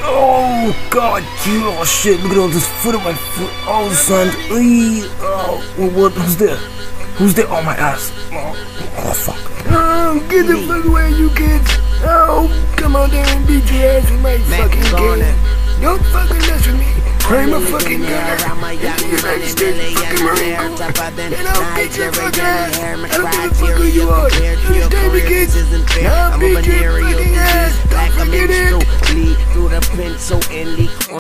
Oh god, oh shit, look at all this foot on my foot. Oh son, oh, who's there? Who's there? Oh my ass. Oh fuck. Oh, get the fuck away, you kids. Oh, come on down and beat your ass with my fucking game. Don't fucking mess with me. I'm a fucking gunner. In the United States fucking Marine Corps. And I'll beat your fucking ass. I don't give a fuck who you are. Understand me, kids? I'll beat your fucking ass. Don't forget it.